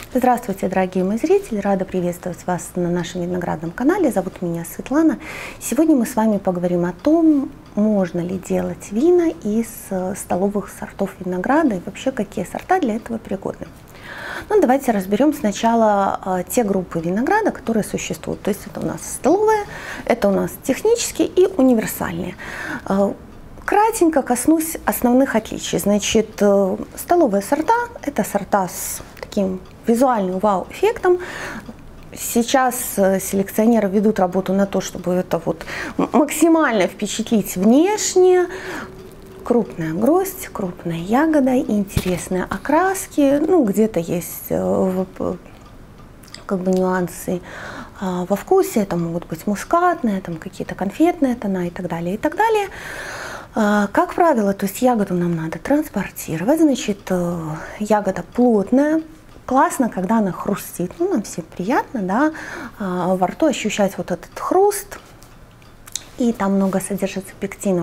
Здравствуйте, дорогие мои зрители! Рада приветствовать вас на нашем виноградном канале. Зовут меня Светлана. Сегодня мы с вами поговорим о том, можно ли делать вина из столовых сортов винограда и вообще какие сорта для этого пригодны. Ну, давайте разберем сначала те группы винограда, которые существуют. То есть это у нас столовые, это у нас технические и универсальные. Кратенько коснусь основных отличий. Значит, столовые сорта – это сорта с таким визуальным вау-эффектом. Сейчас селекционеры ведут работу на то, чтобы это вот максимально впечатлить внешне. Крупная гроздь, крупная ягода, интересные окраски. Ну, где-то есть как бы нюансы во вкусе. Это могут быть мускатные, там какие-то конфетные тона и так далее, и так далее. Как правило, то есть ягоду нам надо транспортировать, значит, ягода плотная, классно, когда она хрустит, ну, нам всем приятно, да, во рту ощущать вот этот хруст, и там много содержится пектинов.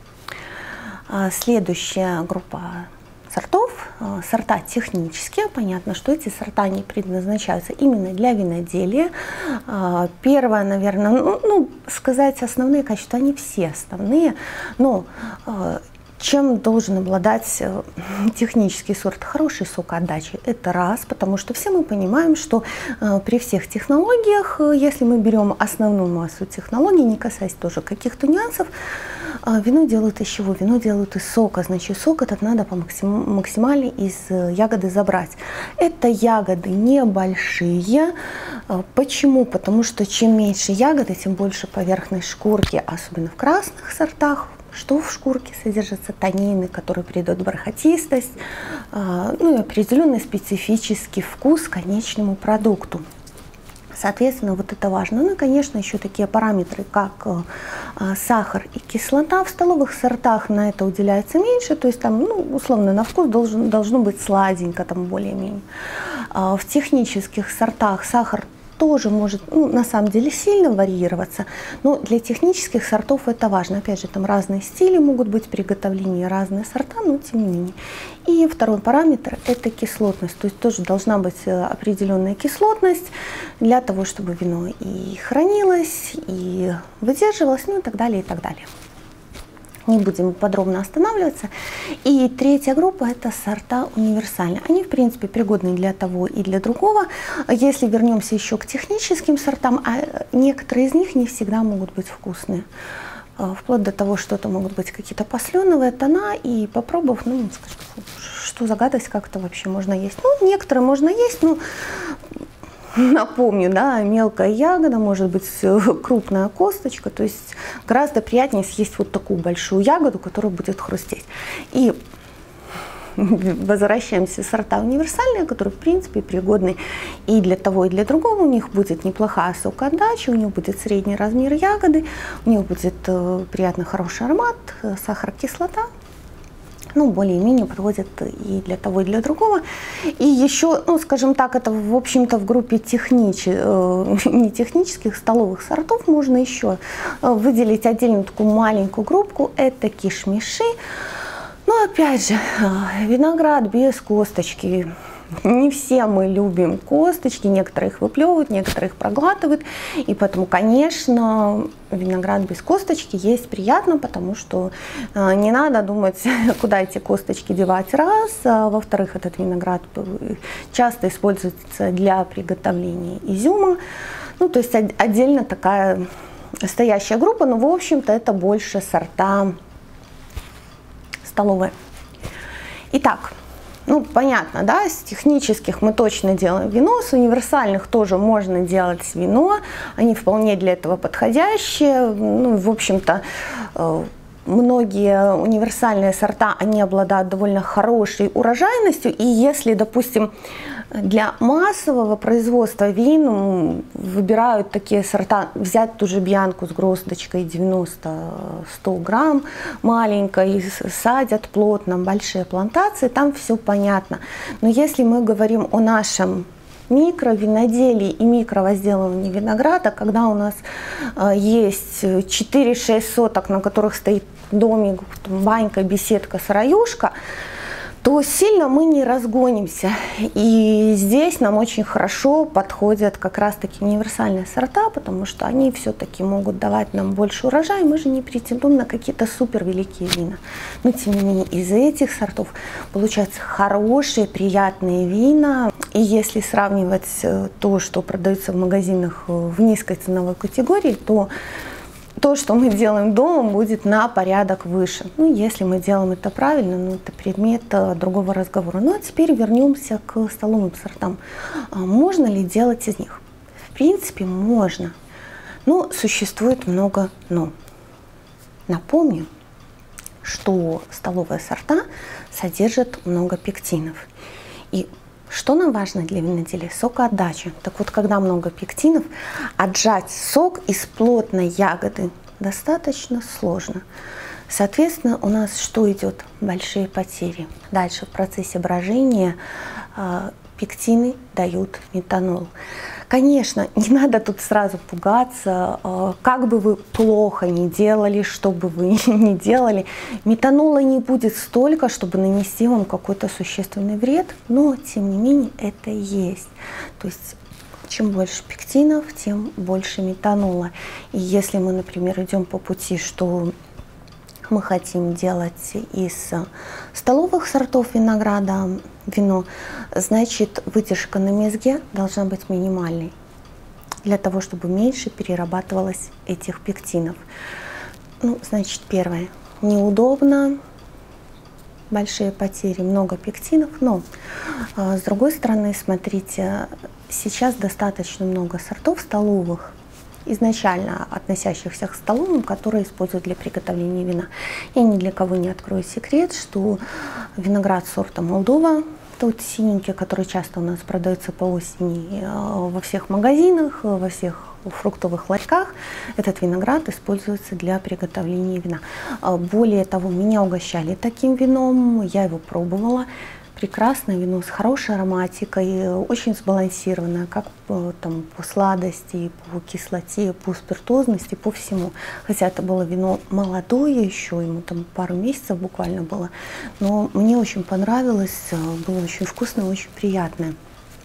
Следующая группа сортов, сорта технические. Понятно, что эти сорта не предназначаются именно для виноделия. Первое, наверное, сказать основные качества, они все основные, но чем должен обладать технический сорт? Хорошей сокоотдачей. Это раз, потому что все мы понимаем, что при всех технологиях, если мы берем основную массу технологий, не касаясь тоже каких-то нюансов, вино делают из чего? Вино делают из сока. Значит, сок этот надо максимально из ягоды забрать. Это ягоды небольшие. Почему? Потому что чем меньше ягоды, тем больше поверхность шкурки, особенно в красных сортах. Что в шкурке содержатся танины, которые придают бархатистость, ну и определенный специфический вкус к конечному продукту. Соответственно, вот это важно. Ну и, конечно, еще такие параметры, как сахар и кислота. В столовых сортах на это уделяется меньше, то есть там, ну, условно, на вкус должно быть сладенько, там более-менее. В технических сортах сахар тоже может, ну, на самом деле сильно варьироваться, но для технических сортов это важно. Опять же, там разные стили могут быть приготовления, разные сорта, но тем не менее. И второй параметр – это кислотность, то есть тоже должна быть определенная кислотность для того, чтобы вино и хранилось, и выдерживалось, ну и так далее, и так далее. Не будем подробно останавливаться. И третья группа – это сорта универсальные. Они, в принципе, пригодны для того и для другого. Если вернемся еще к техническим сортам, некоторые из них не всегда могут быть вкусные. Вплоть до того, что это могут быть какие-то посленовые тона, и попробовав, ну, скажем, что за гадость, как это вообще можно есть. Ну, некоторые можно есть, но напомню, да, мелкая ягода, может быть крупная косточка, то есть гораздо приятнее съесть вот такую большую ягоду, которая будет хрустеть. И возвращаемся в сорта универсальные, которые в принципе пригодны и для того, и для другого. У них будет неплохая сокоотдача, у них будет средний размер ягоды, у них будет приятный хороший аромат, сахар, кислота. Ну, более-менее подходят и для того, и для другого. И еще, ну, скажем так, это, в общем-то, в группе не технических, столовых сортов можно еще выделить отдельно такую маленькую группку. Это кишмиши. Но, опять же, виноград без косточки. Не все мы любим косточки, некоторые их выплевывают, некоторые их проглатывают. И поэтому, конечно, виноград без косточки есть приятно, потому что не надо думать, куда эти косточки девать, раз. Во-вторых, этот виноград часто используется для приготовления изюма. Ну, то есть отдельно такая стоящая группа, но, в общем-то, это больше сорта столовые. Итак, ну, понятно, да, с технических мы точно делаем вино, с универсальных тоже можно делать вино, они вполне для этого подходящие. Ну, в общем-то, многие универсальные сорта, они обладают довольно хорошей урожайностью, и если, допустим, для массового производства вин выбирают такие сорта, взять ту же бьянку с гроздочкой 90-100 грамм, маленькой, садят плотно, большие плантации, там все понятно. Но если мы говорим о нашем микровиноделии и микровозделывании винограда, когда у нас есть 4-6 соток, на которых стоит домик, банька, беседка, сыроюшка, то сильно мы не разгонимся. И здесь нам очень хорошо подходят как раз-таки универсальные сорта, потому что они все-таки могут давать нам больше урожая. Мы же не претендуем на какие-то супер великие вина. Но тем не менее из этих сортов получаются хорошие, приятные вина. И если сравнивать то, что продается в магазинах в низкой ценовой категории, то то, что мы делаем дома, будет на порядок выше. Ну, если мы делаем это правильно, ну, это предмет другого разговора. Ну, а теперь вернемся к столовым сортам. Можно ли делать из них? В принципе, можно. Но существует много «но». Напомню, что столовые сорта содержат много пектинов. И что нам важно для виноделия? Сокоотдача. Так вот, когда много пектинов, отжать сок из плотной ягоды достаточно сложно. Соответственно, у нас что идет? Большие потери. Дальше в процессе брожения пектины дают метанол. Конечно, не надо тут сразу пугаться, как бы вы плохо ни делали, что бы вы ни делали, метанола не будет столько, чтобы нанести вам какой-то существенный вред, но тем не менее это есть. То есть чем больше пектинов, тем больше метанола. И если мы, например, идем по пути, что мы хотим делать из столовых сортов винограда вино, значит, выдержка на мезге должна быть минимальной, для того, чтобы меньше перерабатывалось этих пектинов. Ну, значит, первое, неудобно, большие потери, много пектинов, но с другой стороны, смотрите, сейчас достаточно много сортов столовых, изначально относящихся к столовым, которые используют для приготовления вина. Я ни для кого не открою секрет, что виноград сорта Молдова, тот синенький, который часто у нас продается по осени во всех магазинах, во всех фруктовых ларьках, этот виноград используется для приготовления вина. Более того, меня угощали таким вином, я его пробовала. Прекрасное вино с хорошей ароматикой, очень сбалансированное, как там, по сладости, по кислоте, по спиртозности, по всему. Хотя это было вино молодое еще, ему там пару месяцев буквально было, но мне очень понравилось, было очень вкусное, очень приятное.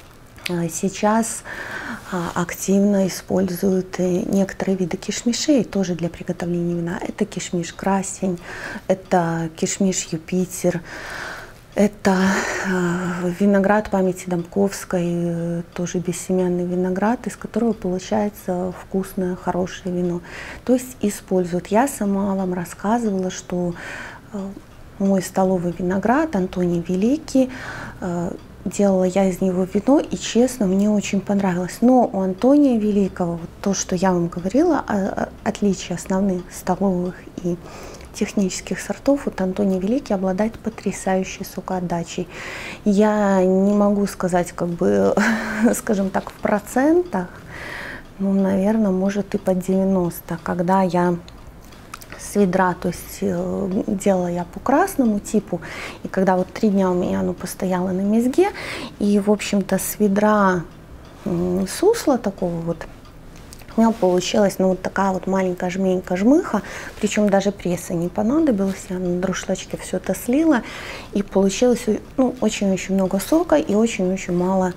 Сейчас активно используют некоторые виды кишмишей тоже для приготовления вина. Это кишмиш красень, это кишмиш Юпитер. Это виноград памяти Домковской, тоже бессемянный виноград, из которого получается вкусное, хорошее вино. То есть используют. Я сама вам рассказывала, что мой столовый виноград Антоний Великий, делала я из него вино, и честно, мне очень понравилось. Но у Антония Великого, вот то, что я вам говорила, отличие основных столовых и технических сортов, вот Антоний Великий обладает потрясающей сокоотдачей. Я не могу сказать, как бы, скажем так, в процентах, ну, наверное, может и под 90. Когда я с ведра, то есть делала я по красному типу, и когда вот 3 дня у меня оно постояло на мезге, и, в общем-то, с ведра сусла такого вот, у меня получилась, ну, вот такая вот маленькая жменька-жмыха, причем даже пресса не понадобилось, я на друшлачке все это слила, и получилось, ну, очень-очень много сока и очень-очень мало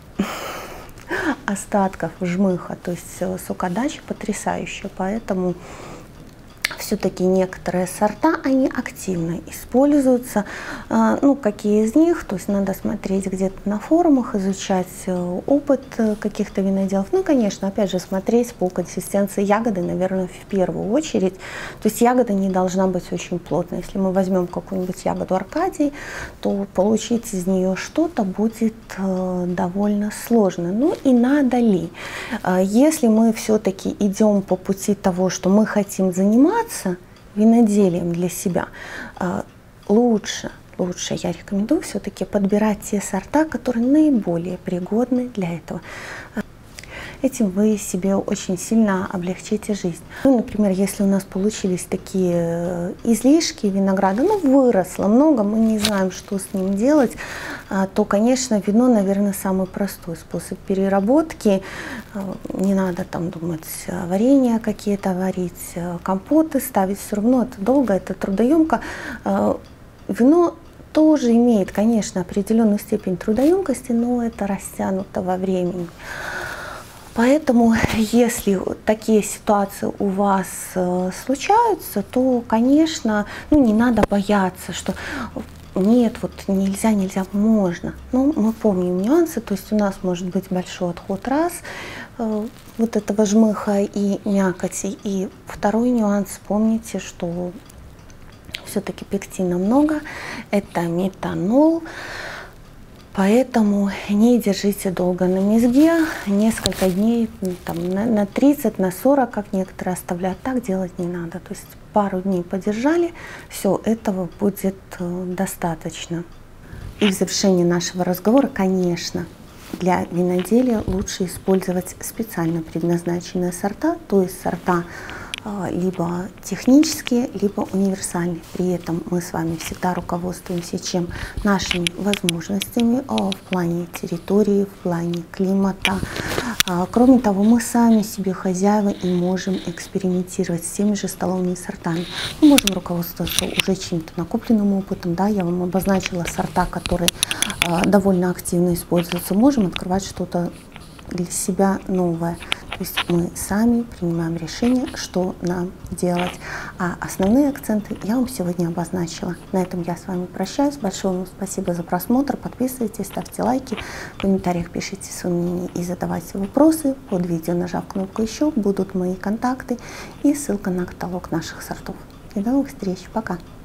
остатков жмыха, то есть сокоотдача потрясающая, поэтому все-таки некоторые сорта, они активно используются. Ну, какие из них, то есть надо смотреть где-то на форумах, изучать опыт каких-то виноделов. Ну, конечно, опять же, смотреть по консистенции ягоды, наверное, в первую очередь. То есть ягода не должна быть очень плотной. Если мы возьмем какую-нибудь ягоду Аркадии, то получить из нее что-то будет довольно сложно. Ну, и надо ли? Если мы все-таки идем по пути того, что мы хотим заниматься виноделием для себя, лучше я рекомендую все-таки подбирать те сорта, которые наиболее пригодны для этого. Этим вы себе очень сильно облегчите жизнь. Ну, например, если у нас получились такие излишки винограда, ну, выросло много, мы не знаем, что с ним делать, то, конечно, вино, наверное, самый простой способ переработки. Не надо там думать, варенья какие-то варить, компоты ставить, все равно это долго, это трудоемко. Вино тоже имеет, конечно, определенную степень трудоемкости, но это растянуто во времени. Поэтому, если такие ситуации у вас случаются, то, конечно, не надо бояться, что нет, вот нельзя, можно. Но мы помним нюансы, то есть у нас может быть большой отход раз вот этого жмыха и мякоти. И второй нюанс, помните, что все-таки пектина много, это метанол. Поэтому не держите долго на мезге, несколько дней, на 30, на 40, как некоторые оставляют, так делать не надо. То есть пару дней подержали, все, этого будет достаточно. И в завершении нашего разговора, конечно, для виноделия лучше использовать специально предназначенные сорта, то есть сорта либо технические, либо универсальные. При этом мы с вами всегда руководствуемся чем? Нашими возможностями в плане территории, в плане климата. Кроме того, мы сами себе хозяева и можем экспериментировать с теми же столовыми сортами. Мы можем руководствоваться уже чем-то накопленным опытом. Да, я вам обозначила сорта, которые довольно активно используются. Можем открывать что-то для себя новое. То есть мы сами принимаем решение, что нам делать. А основные акценты я вам сегодня обозначила. На этом я с вами прощаюсь. Большое вам спасибо за просмотр. Подписывайтесь, ставьте лайки, в комментариях пишите свои мнения и задавайте вопросы. Под видео, нажав кнопку «Еще», будут мои контакты и ссылка на каталог наших сортов. И до новых встреч. Пока!